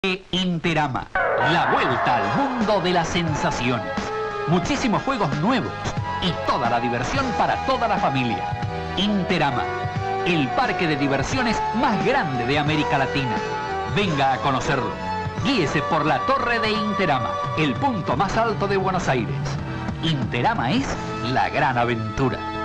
Interama, la vuelta al mundo de las sensaciones. Muchísimos juegos nuevos y toda la diversión para toda la familia. Interama, el parque de diversiones más grande de América Latina. Venga a conocerlo. Guíese por la torre de Interama, el punto más alto de Buenos Aires. Interama es la gran aventura.